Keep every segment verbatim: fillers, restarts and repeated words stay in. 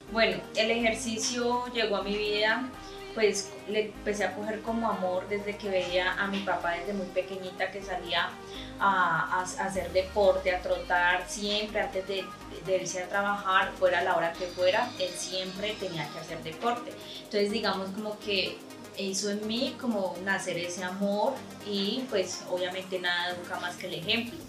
Bueno, el ejercicio llegó a mi vida, pues le empecé a coger como amor desde que veía a mi papá desde muy pequeñita que salía a, a- a hacer deporte, a trotar, siempre antes de, de irse a trabajar, fuera la hora que fuera, él siempre tenía que hacer deporte. Entonces digamos como que hizo en mí como nacer ese amor y pues obviamente nada educa más que el ejemplo.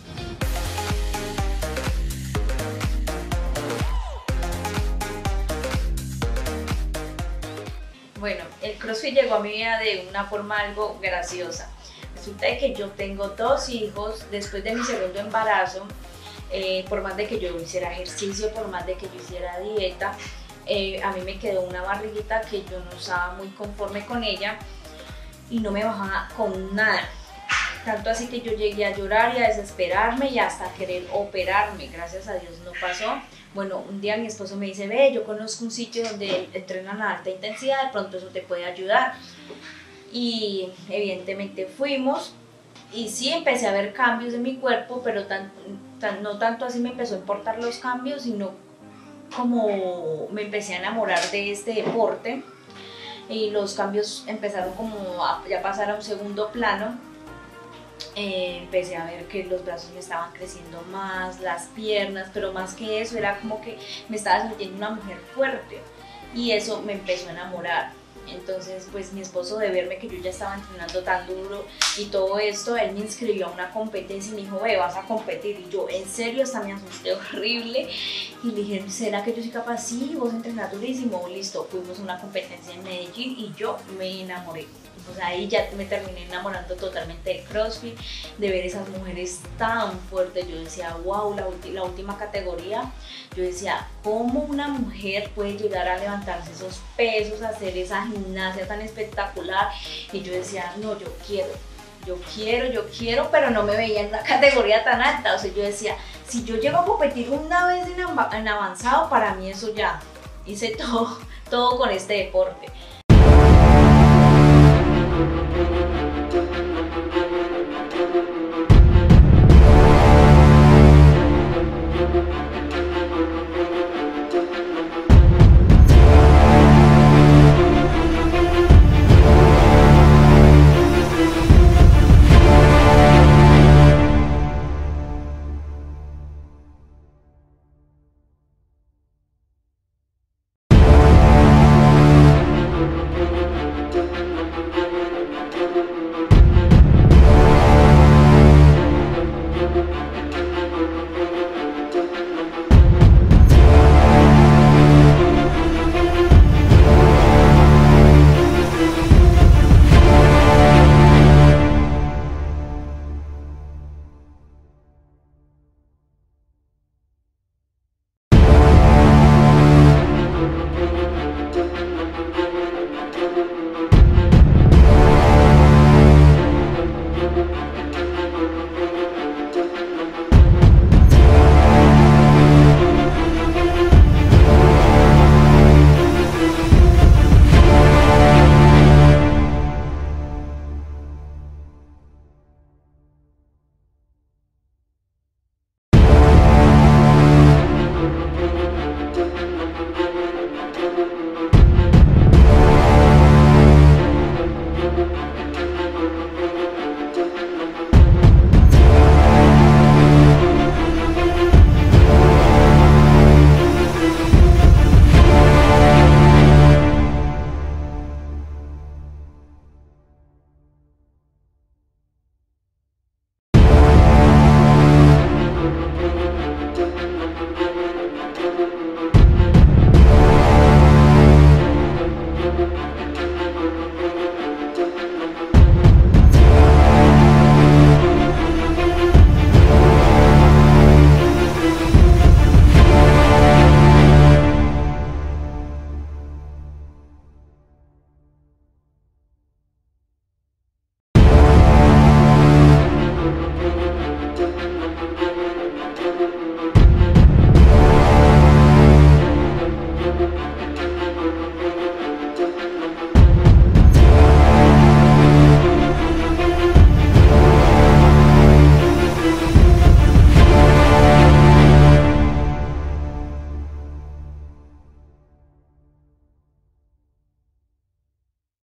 Bueno, el CrossFit llegó a mi vida de una forma algo graciosa. Resulta de que yo tengo dos hijos después de mi segundo embarazo. Eh, por más de que yo hiciera ejercicio, por más de que yo hiciera dieta, eh, a mí me quedó una barriguita que yo no estaba muy conforme con ella y no me bajaba con nada. Tanto así que yo llegué a llorar y a desesperarme y hasta querer operarme. Gracias a Dios no pasó. Bueno, un día mi esposo me dice, ve, yo conozco un sitio donde entrenan a alta intensidad, de pronto eso te puede ayudar. Y evidentemente fuimos y sí empecé a ver cambios en mi cuerpo, pero tan, tan, no tanto así me empezó a importar los cambios, sino como me empecé a enamorar de este deporte y los cambios empezaron como a ya pasar a un segundo plano. Eh, empecé a ver que los brazos me estaban creciendo más, las piernas, pero más que eso era como que me estaba sintiendo una mujer fuerte y eso me empezó a enamorar. Entonces pues mi esposo, de verme que yo ya estaba entrenando tan duro y todo esto, él me inscribió a una competencia y me dijo, ve, vas a competir. Y yo, en serio, hasta me asusté horrible y le dije, ¿será que yo soy capaz? Sí, vos entrenas durísimo. Listo, fuimos a una competencia en Medellín y yo me enamoré. O sea, ahí ya me terminé enamorando totalmente de CrossFit, de ver esas mujeres tan fuertes. Yo decía, wow, la, ulti la última categoría, yo decía, ¿cómo una mujer puede llegar a levantarse esos pesos, a hacer esa gimnasia tan espectacular? Y yo decía, no, yo quiero, yo quiero, yo quiero, pero no me veía en una categoría tan alta. O sea, yo decía, si yo llego a competir una vez en, av en avanzado, para mí eso ya, hice todo, todo con este deporte.